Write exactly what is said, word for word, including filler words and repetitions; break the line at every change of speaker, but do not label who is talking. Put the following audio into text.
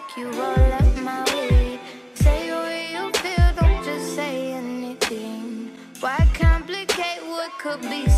you roll up my way. Say what you feel, don't just say anything. Why complicate what could be